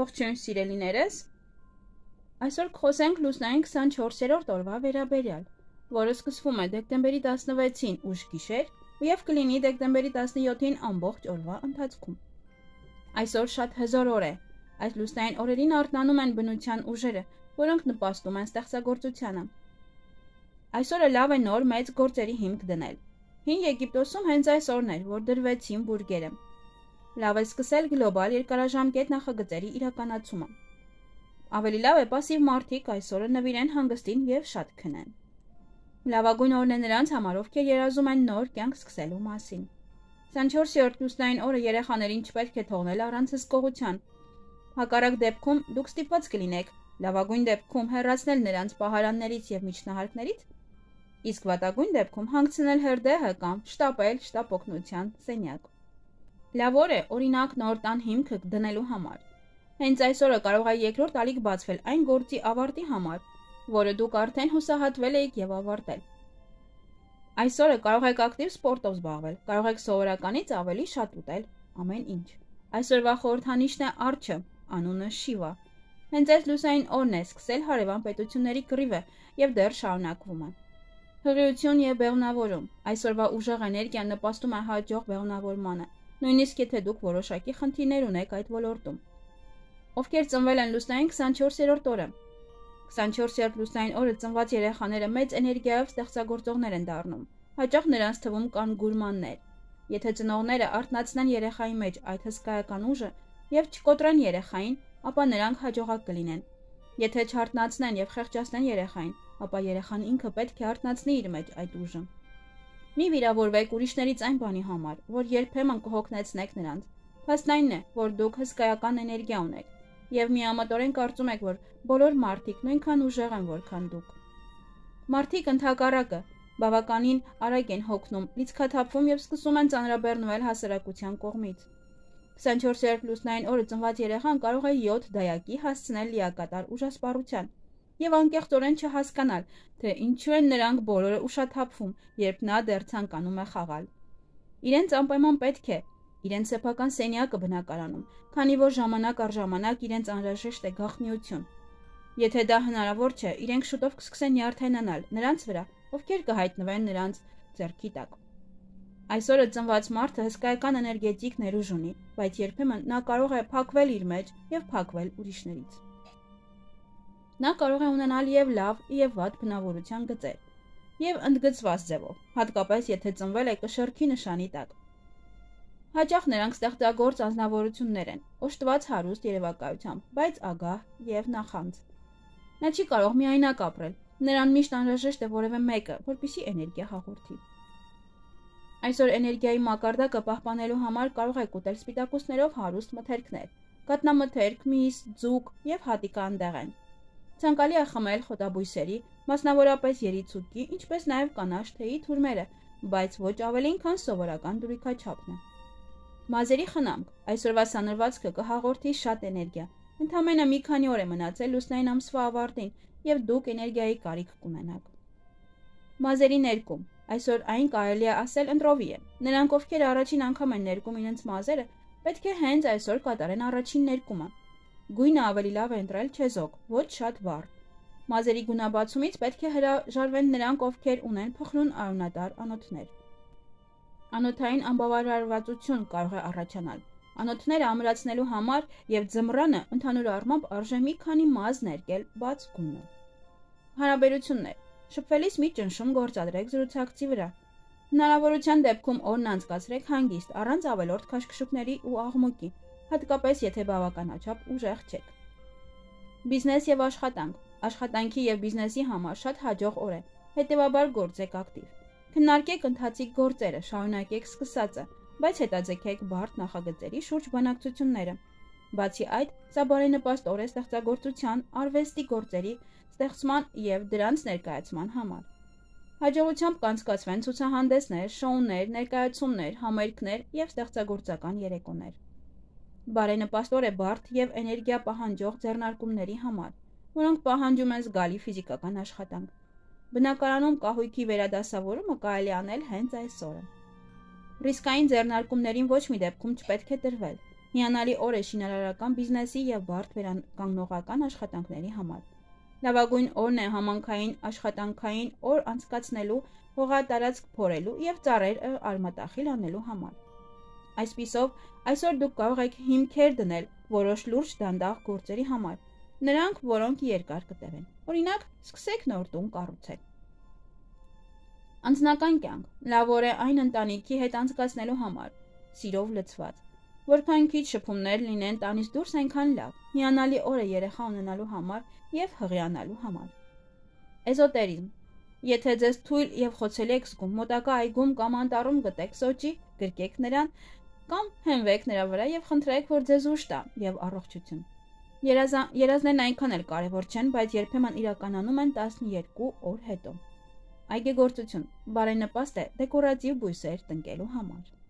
Ողջույն սիրելիներս, այսօր կխոսենք լուսնային 24-րդ օրվա վերաբերյալ, որը սկսվում է դեկտեմբերի 16-ին ուշ գիշեր և կլինի դեկտեմբերի 17-ին ամբողջ օրվա ընթացքում։ Այսօր շատ հզոր օր է, այս լուսնային օրերին արթնանում են բնության ուժերը, որոնք նպաստում են ստեղծագործությանը։ Այսօրը լավ է նոր մեծ գործերի հիմք դնել։ Հին Եգիպտոսում հենց այս օրն էր, որ դրվեցին բուրգերը։ Լավ է սկսել գլոբալ երկարաժամկետ նախագծերի իրականացումը։ Ավելի լավ է պասիվ մարդիկ այս օրը նվիրեն հանգստին և շատ քնեն։ Լավագույն օրն է նրանց համար, ովքեր երազում են նոր կյանք սկսելու մասին։ 24-րդ լուսնային օրը երեխաներին չպետք է թողնել առանց հսկողության։ Հակառակ դեպքում դուք ստիպված կլինեք լավագույն դեպքում հեռացնել նրանց պահարաններից և միջնահարկներից, իսկ վատագույն դեպքում հանգցնել հրդեհը կամ շտապել շտապ օգնության սենյակ։ Լավ օր է, օրինակ, նոր տան հիմքը դնելու համար։ Հենց այս օրը կարող է երկրորդ ալիք բացվել այն գործի ավարտի համար, որը դուք արդեն հուսահատվել եք և ավարտել։ Այս օրը կարող եք ակտիվ սպորտով զբաղվել, կարող եք սովորականից ավելի շատ ուտել ամեն ինչ։ Այսօրվա խորհրդանիշն է արջը, անունը Շիվա։ Հենց այս լուսային օրն է սկսել հարևան պետությունների կռիվը և դեռ շարունակվում է։ Հղիություն և բեղմնավորում։ Այսօրվա ուժեղ էներգիան նպաստում է հաջող բեղմնավորմանը, նույնիսկ եթե դուք որոշակի խնդիրներ ունեք այդ ոլորտում։ Ովքեր ծնվել են լուսնային 24-րդ օրը։ 24-րդ լուսնային օրը ծնված երեխաները մեծ էներգիայով ստեղծագործողներ են դառնում։ Հաճախ նրանց թվում կան գուրմաններ։ Եթե ծնողները արթնացնեն երեխայի մեջ այդ հսկայական ուժը և չկոտրեն երեխային, ապա նրանք հաջողակ կլինեն։ Եթե չարթնացնեն և խեղճացնեն երեխային, ապա երեխան ինքը պետք է արթնացնի իր մեջ այդ ուժը։ Մի վիրավորվեք ուրիշներից այն բանի համար, որ երբեմն կհոգնեցնեք նրանց։ Փաստն այն է, որ դուք հսկայական էներգիա ունեք, և միամտորեն կարծում եք, որ բոլոր մարդիկ նույնքան ուժեղ են, որքան դուք։ Մարդիկ ընդհակառակը բավականին արագ են հոգնում, լիցքաթափվում և սկսում են ծանրաբեռնվել հասարակության կողմից։ 24-րդ լուսնային օրը ծնված երեխան կարող է 7 դայակի հասցնել լիակատար ուժասպառության և անկեղծորեն չհասկանալ, թե ինչու են նրանք բոլորը ուշաթափվում, երբ նա դեռ ցանկանում է խաղալ։ Իրենց անպայման պետք է իրենց սեփական սենյակը բնակարանում, քանի որ ժամանակ առ ժամանակ իրենց անհրաժեշտ է գաղտնիություն։ Եթե դա հնարավոր չէ, իրենք շուտով կսկսեն նյարդայնանալ նրանց վրա, ովքեր կհայտնվեն նրանց ձեռքի տակ։ Այսօրը ծնված մարդը հսկայական էներգետիկ ներուժ ունի, բայց երբեմն նա կարող է փակվել իր մեջ և փակվել ուրիշներից։ Նա կարող է ունենալ և լավ, և վատ բնավորության գծեր, և ընդգծված ձևով, հատկապես եթե ծնվել է կշեռքի նշանի տակ։ Հաճախ նրանք ստեղծագործ անձնավորություններ են, օժտված հարուստ երևակայությամբ, բայց ագահ և նախանձ։ Նա չի կարող միայնակ ապրել, նրան միշտ անհրաժեշտ է որևէ մեկը, որպեսզի էներգիա հաղորդի։ Այսօր էներգիայի մակարդակը պահպանելու համար կարող եք ուտել սպիտակուցներով հարուստ մթերքներ, կաթնամթերք, միս, ձուկ և հատիկանդեղեն։ Ցանկալի է խմել խոտաբույսերի, մասնավորապես երիցուկի, ինչպես նաև կանաչ թեյի թուրմերը, բայց ոչ ավելին, քան սովորական դուրիքաչափն է։ Մազերի խնամք։ Այսօրվա սանրվածքը կհաղորդի շատ էներգիա։ Ընդամենը մի քանի օր է մնացել լուսնային ամսվա ավարտին, և դուք էներգիայի կարիք կունենաք։ Մազերի ներկում։ Այսօր այն կարելի է ասել ընտրովի է։ Նրանք, ովքեր առաջին անգամ են ներկում իրենց մազերը, պետք է հենց այսօր կատարեն առաջին ներկումը։ Գույնը ավելի լավ է ընտրել չեզոք, ոչ շատ վառ։ Մազերի գունաբացումից պետք է հրաժարվեն նրանք, ովքեր ունեն փխրուն արյունատար անոթներ։ Անոթային անբավարարվածություն կարող է առաջանալ։ Անոթները ամրացնելու համար և ձմռանը ընդհանուր առմամբ արժե մի քանի մազ ներկել բաց գույնով։ Հարաբերություններ։ Շփվելիս մի ճնշում գործադրեք զրուցակցի վրա։ Հնարավորության դեպքում օրն անցկացրեք հանգիստ, առանց ավելորդ քաշքշուկների ու աղմուկի, հատկապես եթե բավականաչափ ուժեղ չեք։ Բիզնես և աշխատանք։ Աշխատանքի և բիզնեսի համար շատ հաջող օր է, հետևաբար գործեք ակտիվ։ Քննարկեք ընթացիկ գործերը, շարունակեք սկսածը, բայց հետաձգեք բարդ նախագծերի շուրջ բանակցությունները։ Բացի այդ, սա բարենպաստ օր է ստեղծագործության, արվեստի գործերի ստեղծման և դրանց ներկայացման համար։ Հաջողությամբ կանցկացվեն ցուցահանդեսներ, շոուներ, ներկայացումներ, համերգներ և ստեղծագործական երեկոներ։ Բարենպաստ օր է բարդ և էներգիա պահանջող ձեռնարկումների համար, որոնք պահանջում են զգալի ֆիզիկական աշխատանք։ Բնակարանում կահույքի վերադասավորումը կարելի է անել հենց այս օրը։ Ռիսկային ձեռնարկումներին ոչ մի դեպքում չպետք է տրվել։ Հիանալի օր է շինարարական բիզնեսի և բարդ վերականգնողական աշխատանքների համար։ Լավագույն օրն է համանքային աշխատանքային օր անցկացնելու, հողատարածք փորելու և ծառեր արմատախիլ անելու համար։ Այսպիսով, այսօր դուք կարող եք հիմքեր դնել որոշ լուրջ դանդաղ գործերի համար, նրանք, որոնք երկար կտևեն։ Օրինակ, սկսեք նոր տուն կառուցել։ Անձնական կյանք լավ օր է այն ընտանիքի հետ անցկացնելու համար, սիրով լցված։ Որքան քիչ շփումներ լինեն տանից դուրս, այնքան լավ։ Հիանալի օր է երեխա ունենալու համար և հղիանալու համար։ Էզոտերիզմ։ Եթե ձեզ թույլ և խոցելի եք զգում մոտակա այգում կամ անտառում գտեք սոճի, գրկեք նրան կամ հենվեք նրա վրա և խնդրեք, որ ձեզ ուժ տա և առողջություն։ Երազներն այնքան էլ կարևոր չեն, բայց երբեմն իրականանում են 12 օր հետո։ Այգեգործություն բարենպաստ է դեկորատիվ բույսեր տնկելու համար։